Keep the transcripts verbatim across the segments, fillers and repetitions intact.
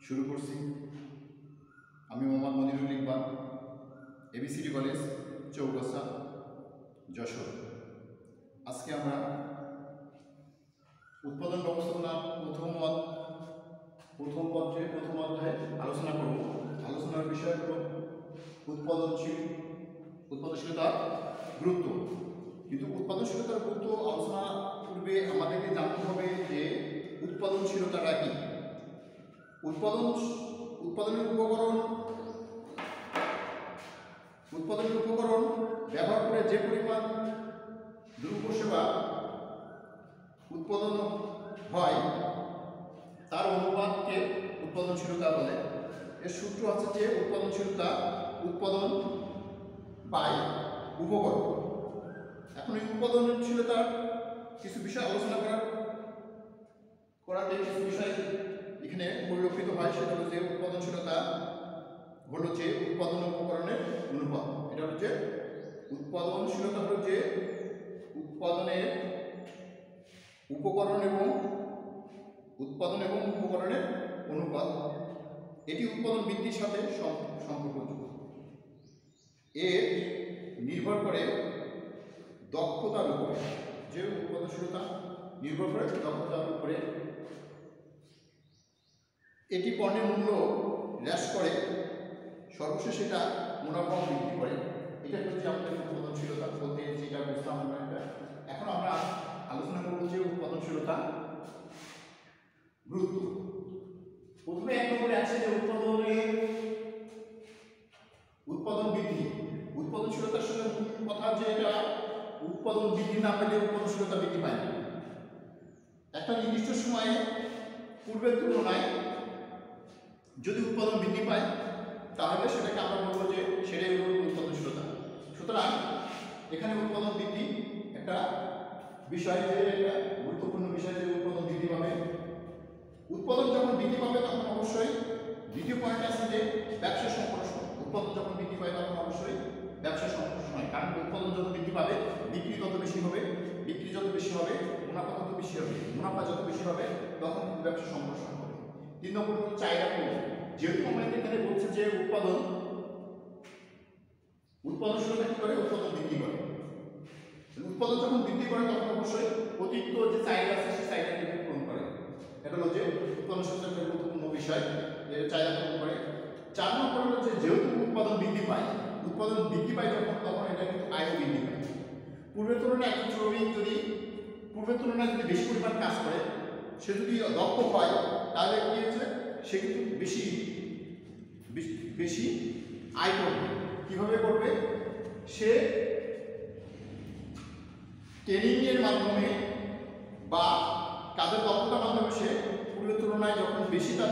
শুরু করছি। আমি মোহাম্মদ মনিরুল ইকবাল, এবিসিডি কলেজ চৌগাছা, যশোর। আজকে আমরা উৎপাদন ব্যবস্থাপনার প্রথম প্রথম পত্রে প্রথম অধ্যায়ে আলোচনা করব। আলোচনার বিষয় হল উৎপাদনশীল উৎপাদনশীলতার গুরুত্ব। কিন্তু উৎপাদনশীলতার গুরুত্ব আলোচনা পূর্বে আমাদেরকে জানতে হবে যে উৎপাদনশীলতাটা কি। উৎপাদন উৎপাদনের উপকরণ উৎপাদনের উপকরণ ব্যবহার করে যে পরিমাণ দ্রব্য সেবা উৎপাদন হয় তার অনুপাতকে উৎপাদনশীলতা বলে। এর সূত্র আছে যে উৎপাদনশীলতা উৎপাদন বাই উপকরণ। এখন এই উৎপাদনশীলতার কিছু বিষয় আলোচনা করার করাতে কিছু বিষয় এখানে পরিলক্ষিত হয়। সেটা হলো যে উৎপাদনশীলতা হলো যে উৎপাদন উপকরণের অনুপাত। এটা হচ্ছে উৎপাদনশীলতা হলো যে উৎপাদনের উপকরণ এবং উৎপাদন এবং উপকরণের অনুপাত। এটি উৎপাদন বৃদ্ধির সাথে সম্পর্কযুক্ত। এর নির্ভর করে দক্ষতার উপরে, যে উৎপাদনশীলতা নির্ভর করে দক্ষতার উপরে। এটি পণ্যের মূল্য হ্রাস করে, সর্বশেষ এটা মুনাফা বৃদ্ধি করে। এটা হচ্ছে আমাদের উৎপাদনশীলতা বলতে যেটা বুঝতাম আমরা। এটা এখন আমরা আলোচনা করব যে উৎপাদনশীলতা গুরুত্ব। প্রথমে এক নম্বরে আছে যে উৎপাদনের উৎপাদন বৃদ্ধি। উৎপাদনশীলতার সঙ্গে কথা যে এটা উৎপাদন বৃদ্ধি না পেলে উৎপাদনশীলতা বৃদ্ধি পায় না। একটা নির্দিষ্ট সময়ে পূর্বের তুলনায় যদি উৎপাদন বৃদ্ধি পায় তাহলে সেটাকে আমরা বলবো যে সেটাই হল উৎপাদনশীলতা। সুতরাং এখানে উৎপাদন বৃদ্ধি একটা বিষয়, যে একটা গুরুত্বপূর্ণ বিষয় যে উৎপাদন বৃদ্ধি পাবে। উৎপাদন যখন বৃদ্ধি পাবে তখন অবশ্যই দ্বিতীয় পয়েন্ট আছে যে ব্যবসা সম্প্রসারণ। উৎপাদন যখন বৃদ্ধি পায় তখন অবশ্যই ব্যবসা সম্প্রসারণ হয়, কারণ উৎপাদন যত বৃদ্ধি পাবে বিক্রি তত বেশি হবে, বিক্রি যত বেশি হবে মুনাফা তত বেশি হবে, মুনাফা যত বেশি হবে তখন কিন্তু ব্যবসা সম্প্রসারণ হবে। তিন নম্বর হল চাহিদা পূরণ। যেহেতু আমরা এখানে বলছি যে উৎপাদন উৎপাদনশীলতা কি করে, উৎপাদন বৃদ্ধি করে। উৎপাদন যখন বৃদ্ধি করে তখন অবশ্যই অতিরিক্ত যে চাহিদা আছে সেই চাহিদাকে পূরণ করে। এটা হলো যে উৎপাদনশীলতার একটা গুরুত্বপূর্ণ বিষয়, যে চাহিদা পূরণ করে। চার নম্বর হলো যে যেহেতু উৎপাদন বৃদ্ধি পায়, উৎপাদন বৃদ্ধি পায় যখন তখন এটা কিন্তু আয় বৃদ্ধি পায়। পূর্বের তুলনায় একজন শ্রমিক যদি পূর্বের তুলনায় যদি বেশি পরিমাণ কাজ করে, সে যদি দক্ষ হয় তাহলে কি হচ্ছে, সে কিন্তু বেশি বেশি আয় করবে। কিভাবে করবে? সে ট্রেনিং এর মাধ্যমে বা কাজের দক্ষতার মাধ্যমে সে পূর্বের তুলনায় যখন বেশি তার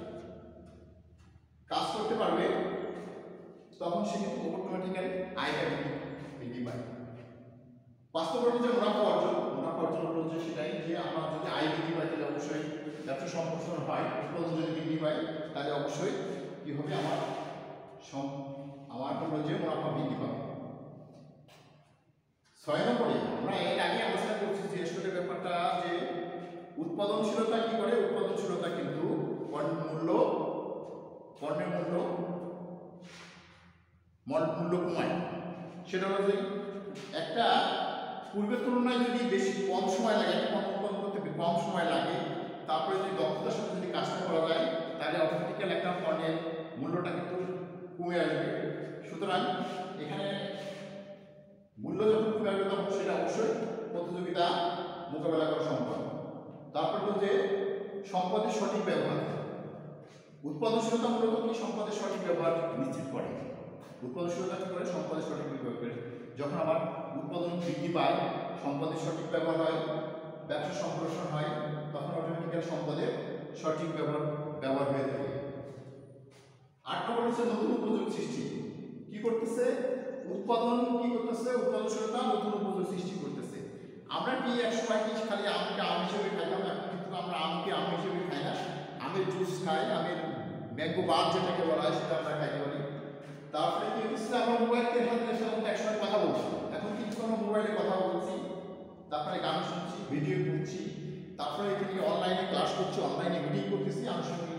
কাজ করতে পারবে তখন সে কিন্তু অটোমেটিক্যালি আয়টা বৃদ্ধি পায়। বাস্তব হলো যে মুনাফা অর্জন। মুনাফা অর্জন হলো যে সেটাই যে আমার যদি আয় বৃদ্ধি পায় তাহলে অবশ্যই ব্যবসা সম্প্রসারণ হয়। উৎপাদন যদি বৃদ্ধি পায় তাহলে অবশ্যই কি হবে, আমার আমার হলো যে মুনাফা বৃদ্ধি পাবে। ছয় নম্বরে আমরা এর আগে আলোচনা করছি যে আসলে ব্যাপারটা যে উৎপাদনশীলতা কি করে। উৎপাদনশীলতা কিন্তু পণ্যের মূল্য পণ্যের মূল্য মূল্য কমায়। সেটা হলো যে একটা পূর্বের তুলনায় যদি বেশি কম সময় লাগে, একটা পণ্য উৎপাদন করতে কম সময় লাগে, তারপরে যদি দক্ষতার সাথে যদি কাজটা করা যায় তাহলে অটোমেটিক্যালি একটা পণ্যের মূল্যটা কিন্তু কমে আসবে। সুতরাং এখানে মূল্য যখন কমে আসবে তখন সেটা অবশ্যই প্রতিযোগিতা মোকাবেলা করা সম্ভব। তারপর হলো যে সম্পদের সঠিক ব্যবহার। উৎপাদনশীলতা মূলত কি সম্পদের সঠিক ব্যবহার নিশ্চিত করে। উৎপাদনশীলতা কি করে, সম্পদের সঠিক ব্যবহার করে। যখন আমার উৎপাদন বৃদ্ধি পায়, সম্পদের সঠিক ব্যবহার হয়, ব্যবসা সম্প্রসারণ হয়, তখন অটোমেটিক্যালি সম্পদের সঠিক ব্যবহার ব্যবহার হয়ে থাকে। আট নম্বর হচ্ছে নতুন উপযোগ সৃষ্টি। কি করতেছে উৎপাদন? কি করতেছে উৎপাদনশীলতা? নতুন উপযোগ সৃষ্টি করতেছে। আমরা কি এক সময় কি খালি আমকে আম হিসেবে খাইতাম, এখন কিন্তু আমরা আমকে আম হিসেবে খাই না, আমের জুস খাই, আমের ম্যাঙ্গো বার যেটাকে বলা হয় সেটা আমরা খাইতে পারি। তারপরে কি হচ্ছে, আমরা মোবাইলকে হাতের সাথে একসময় কথা বলছি, এখন কিন্তু আমরা মোবাইলে কথা বলছি, তারপরে গান শুনছি, ভিডিও করছি, তারপরে এখানে অনলাইনে ক্লাস করছি, অনলাইনে মিটিং করতেছি, আনুষঙ্গিক এই সমস্ত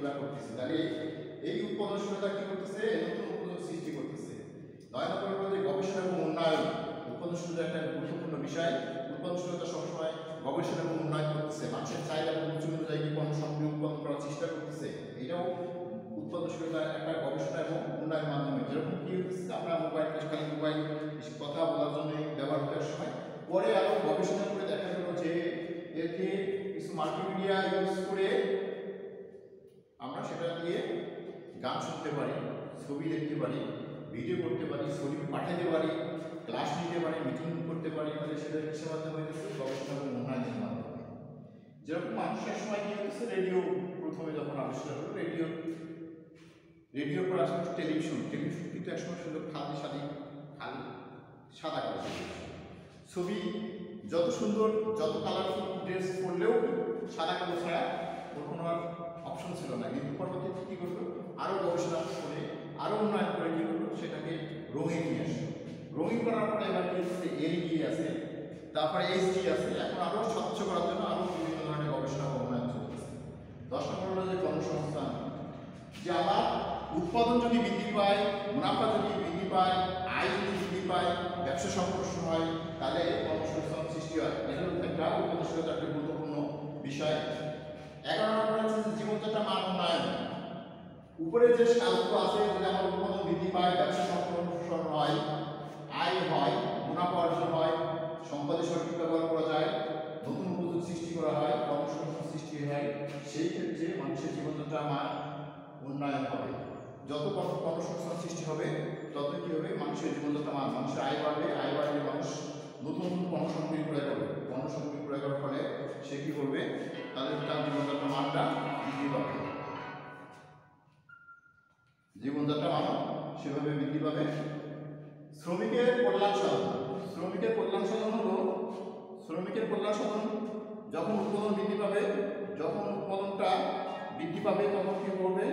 এগুলা করতেছে। তাহলে এই উৎপাদনশীলতা কি করতেছে? নতুন উপযোগ সৃষ্টি করতেছে। নয় নম্বর হলো যে গবেষণা এবং উন্নয়ন। উৎপাদনশীলতা একটা গুরুত্বপূর্ণ বিষয়। উৎপাদনশীলতা সবসময় গবেষণা এবং উন্নয়ন করতেছে, মানুষের চাহিদা এবং উচ্চ অনুযায়ী পণ্য সামগ্রী উৎপাদন করার চেষ্টা করতেছে। এটাও উৎপাদনশীলতার একটা গবেষণা এবং উন্নয়নের মাধ্যমে। যেরকম কি হচ্ছে, আমরা মোবাইল খালি মোবাইল কথা বলার জন্য ব্যবহার করার সময় পরে আরো গবেষণা করে দেখা গেল যে এতে কিছু মাল্টিমিডিয়া ইউজ করে আমরা সেটা দিয়ে গান শুনতে পারি, ছবি দেখতে পারি, ভিডিও করতে পারি, ছবি পাঠাতে পারি, ক্লাস নিতে পারি, মিটিং করতে পারি। তাহলে সেটা কিসের মাধ্যমে হয়েছে? গবেষণা এবং উন্নয়নের মাধ্যমে। যেরকম মানুষের সময় কি হচ্ছে, রেডিও প্রথমে যখন আবিষ্কার হলো, রেডিও রেডিওর পর আসলে টেলিভিশন। টেলিভিশন কিন্তু একসময় সুন্দর খালি সাদি খালি সাদা কালো ছবি, যত সুন্দর যত কালারফুল ড্রেস পরলেও সাদা কালো ছাড়া ওর কোনো আর অপশন ছিল না। কিন্তু পরবর্তীতে কী করলো, আরও গবেষণা করে আরও উন্নয়ন করে কী করলো, সেটাকে রঙিন নিয়ে আসলো। রঙিন করার পরে এবার কি হচ্ছে, এলইডি আছে, তারপরে এইচডি আছে, এখন আরও স্বচ্ছ করার জন্য আরও বিভিন্ন ধরনের গবেষণা ও উন্নয়ন চলতেছে। দশ নম্বর হলো যে কর্মসংস্থান। যে আমার উৎপাদন যদি বৃদ্ধি পায়, মুনাফা যদি বৃদ্ধি পায়, আয় যদি বৃদ্ধি পায়, ব্যবসা সম্প্রসারণ হয়, তাহলে কর্মসংস্থান সৃষ্টি হয়। এটা একটা উৎপাদনশীলতার একটা গুরুত্বপূর্ণ বিষয়। এগারো নম্বর হচ্ছে জীবনযাত্রা মান উন্নয়ন। উপরে যে কাজগুলো আছে, যদি আমার উৎপাদন বৃদ্ধি পায়, ব্যবসা সম্প্রসারণ হয়, আয় হয়, মুনাফা অর্জন হয়, সম্পদের সঠিক ব্যবহার করা যায়, নতুন উপযোগ সৃষ্টি করা হয়, কর্মসংস্থান সৃষ্টি হয়, সেই ক্ষেত্রে মানুষের জীবনযাত্রা মান উন্নয়ন হবে। যত কর্মসংস্থান সৃষ্টি হবে ততই কী হবে, মানুষের জীবনযাত্রা মান, মানুষের আয় বাড়বে, আয় বাড়লে মানুষ নতুন নতুন পণ্য সামগ্রী ক্রয় করবে, পণ্য সামগ্রী ক্রয় করার ফলে সে কী করবে, তাদের তার জীবনযাত্রা মানটা বৃদ্ধি পাবে, জীবনযাত্রা মান সেভাবে বৃদ্ধি পাবে। শ্রমিকের কল্যাণ সাধন। শ্রমিকের কল্যাণ সাধন হলো, শ্রমিকের কল্যাণ সাধন যখন উৎপাদন বৃদ্ধি পাবে, যখন উৎপাদনটা বৃদ্ধি পাবে তখন কী করবে,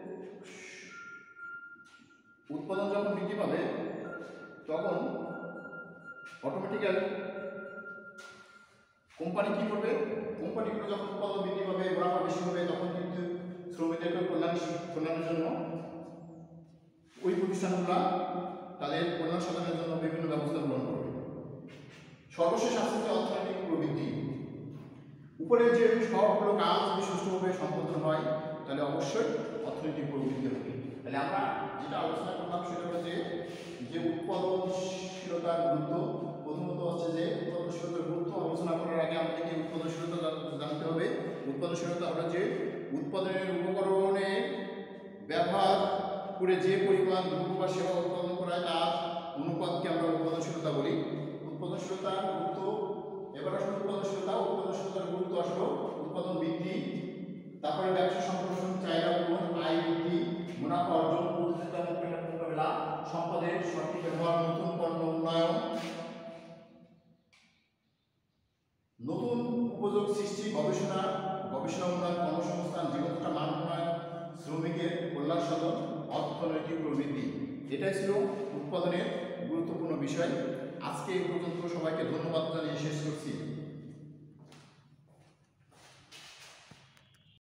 উৎপাদন যখন বৃদ্ধি পাবে তখন অটোমেটিক্যালি কোম্পানি কী করবে, কোম্পানিগুলো যখন উৎপাদন বৃদ্ধি পাবে, মুনাফা বেশি হবে, তখন কিন্তু শ্রমিকদের কল্যাণ কল্যাণের জন্য ওই প্রতিষ্ঠানগুলো তাদের কল্যাণ সাধনের জন্য বিভিন্ন ব্যবস্থা গ্রহণ করবে। সর্বশেষ আসছে অর্থনৈতিক প্রবৃদ্ধি। উপরে যে সবগুলো কাজ যদি সুষ্ঠুভাবে সম্পাদন হয় তাহলে অবশ্যই অর্থনৈতিক প্রবৃদ্ধি হবে। তাহলে আমরা যেটা আলোচনা করলাম সেটা হচ্ছে যে উৎপাদনশীলতার গুরুত্ব। প্রথমত হচ্ছে যে উৎপাদনশীলতার গুরুত্ব আলোচনা করার আগে আমাদেরকে উৎপাদনশীলতা জানতে হবে। উৎপাদনশীলতা আমরা যে উৎপাদনের উপকরণে ব্যবহার করে যে পরিমাণ দ্রব্য বা সেবা উৎপাদন করা হয় তার অনুপাতকে আমরা উৎপাদনশীলতা বলি। উৎপাদনশীলতার গুরুত্ব, এবার আসলে উৎপাদনশীলতা উৎপাদনশীলতার গুরুত্ব আসলে উৎপাদন বৃদ্ধি, তারপরে ব্যবসা সম্প্রসারণ, চাহিদা পূরণ, আয় বৃদ্ধি, মুনাফা অর্জন, প্রতিযোগিতা মোকাবেলা, সম্পদের সঠিক ব্যবহার, নতুন পণ্য উন্নয়ন, নতুন উপযোগ সৃষ্টি, গবেষণা গবেষণা উন্নয়ন, কর্মসংস্থান, জীবনযাত্রা মান উন্নয়ন, শ্রমিকের কল্যাণ সাধন, অর্থনৈতিক প্রবৃদ্ধি। এটাই ছিল উৎপাদনের গুরুত্বপূর্ণ বিষয়। আজকে এই পর্যন্ত সবাইকে ধন্যবাদ জানিয়ে শেষ করছি।